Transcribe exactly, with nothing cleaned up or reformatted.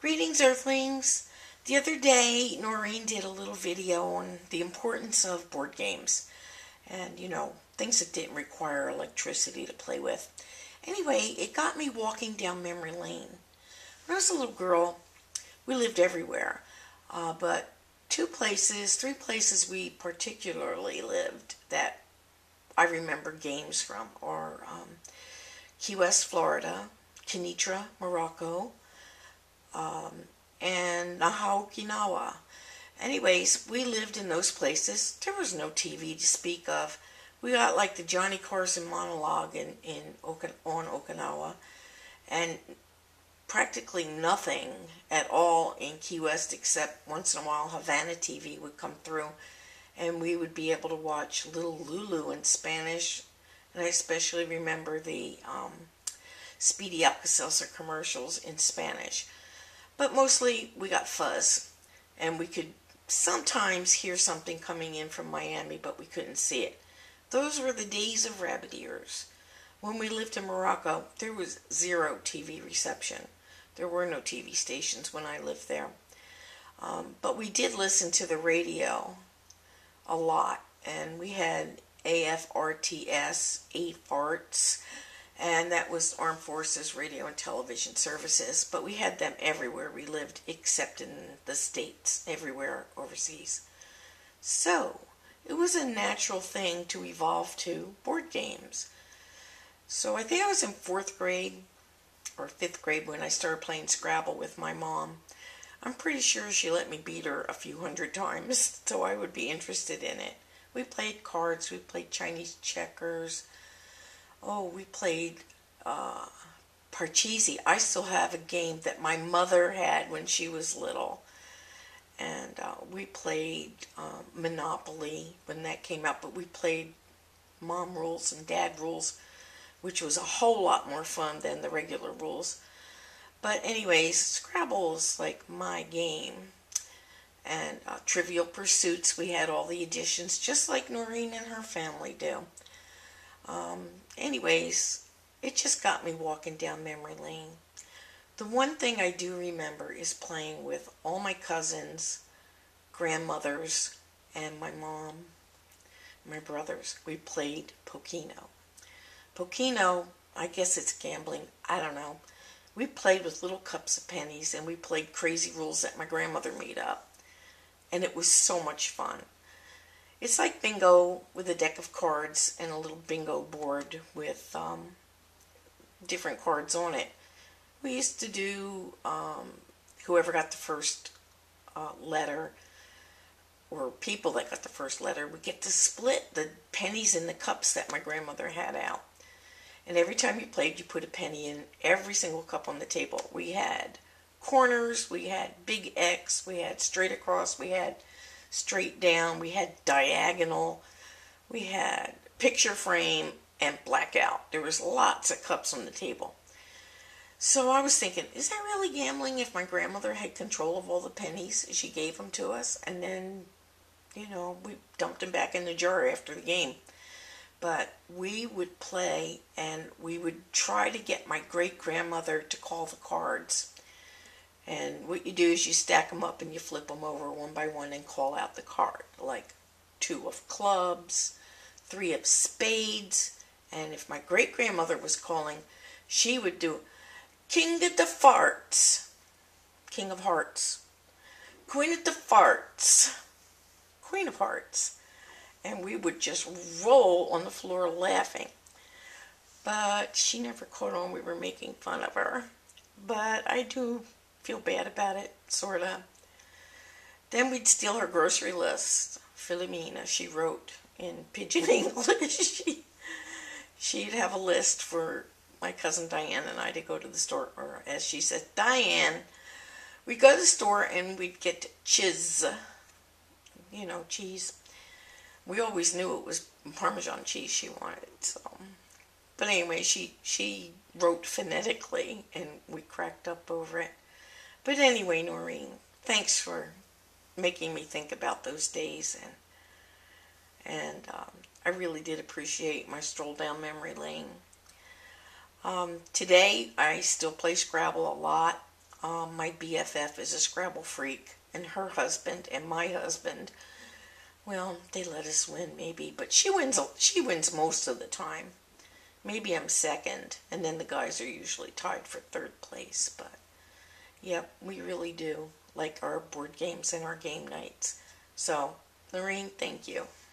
Greetings, Earthlings. The other day, Noreen did a little video on the importance of board games and, you know, things that didn't require electricity to play with. Anyway, it got me walking down memory lane. When I was a little girl, we lived everywhere, uh, but two places, three places we particularly lived that I remember games from are um, Key West, Florida, Kenitra, Morocco, um, and Naha, Okinawa. Anyways, we lived in those places. There was no T V to speak of. We got like the Johnny Carson monologue in, in Okin- on Okinawa, and practically nothing at all in Key West except once in a while Havana T V would come through, and we would be able to watch Little Lulu in Spanish, and I especially remember the um, Speedy Alka-Seltzer commercials in Spanish. But mostly we got fuzz, and we could sometimes hear something coming in from Miami, but we couldn't see it. Those were the days of rabbit ears. When we lived in Morocco, there was zero T V reception. There were no T V stations when I lived there. Um, but we did listen to the radio a lot, and we had A F R T S, eight farts, and that was Armed Forces Radio and Television Services, but we had them everywhere we lived except in the States, everywhere overseas. So, it was a natural thing to evolve to board games. So I think I was in fourth grade or fifth grade when I started playing Scrabble with my mom. I'm pretty sure she let me beat her a few hundred times, so I would be interested in it. We played cards, we played Chinese checkers. Oh, we played uh, Parcheesi. I still have a game that my mother had when she was little. And uh, we played uh, Monopoly when that came out, but we played Mom Rules and Dad Rules, which was a whole lot more fun than the regular rules. But anyways, Scrabble is like my game. And uh, Trivial Pursuits, we had all the editions, just like Noreen and her family do. Um, anyways, it just got me walking down memory lane. The one thing I do remember is playing with all my cousins, grandmothers, and my mom, my brothers. We played Pokino. Pokino, I guess it's gambling, I don't know. We played with little cups of pennies, and we played crazy rules that my grandmother made up. And it was so much fun. It's like bingo with a deck of cards and a little bingo board with um, different cards on it. We used to do um, whoever got the first uh, letter, or people that got the first letter, would get to split the pennies in the cups that my grandmother had out. And every time you played, you put a penny in every single cup on the table. We had corners, we had big X, we had straight across, we had straight down, we had diagonal, we had picture frame, and blackout. There was lots of cups on the table. So I was thinking, is that really gambling if my grandmother had control of all the pennies? She gave them to us, and then, you know, we dumped them back in the jar after the game. But we would play, and we would try to get my great-grandmother to call the cards. And what you do is you stack them up and you flip them over one by one and call out the card. Like two of clubs, three of spades. And if my great-grandmother was calling, she would do King of the Farts, King of Hearts, Queen of the Farts, Queen of Hearts. And we would just roll on the floor laughing. But she never caught on we were making fun of her. But I do feel bad about it, sort of. Then we'd steal her grocery list. Philomena, she wrote in pidgin English. She'd have a list for my cousin Diane and I to go to the store, or as she said, Diane. We'd go to the store and we'd get chiz, you know, cheese. We always knew it was Parmesan cheese she wanted, so. But anyway, she, she wrote phonetically, and we cracked up over it. But anyway, Noreen, thanks for making me think about those days, and and um, I really did appreciate my stroll down memory lane. Um, today, I still play Scrabble a lot. Um, my B F F is a Scrabble freak, and her husband and my husband, well, they let us win maybe, but she wins. She wins most of the time. Maybe I'm second, and then the guys are usually tied for third place. But yep, we really do like our board games and our game nights. So, Noreen, thank you.